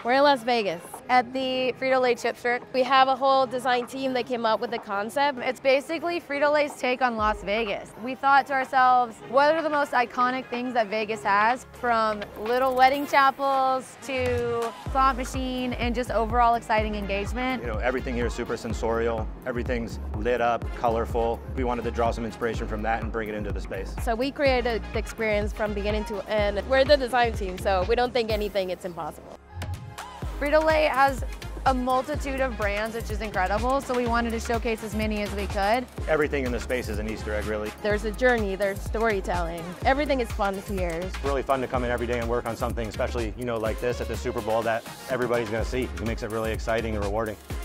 We're in Las Vegas at the Frito-Lay chipster. We have a whole design team that came up with the concept. It's basically Frito-Lay's take on Las Vegas. We thought to ourselves, what are the most iconic things that Vegas has? From little wedding chapels to slot machine and just overall exciting engagement. You know, everything here is super sensorial. Everything's lit up, colorful. We wanted to draw some inspiration from that and bring it into the space. So we created the experience from beginning to end. We're the design team, so we don't think anything is impossible. Frito-Lay has a multitude of brands, which is incredible, so we wanted to showcase as many as we could. Everything in the space is an Easter egg, really. There's a journey, there's storytelling. Everything is fun here. It's really fun to come in every day and work on something, especially, you know, like this at the Super Bowl that everybody's going to see. It makes it really exciting and rewarding.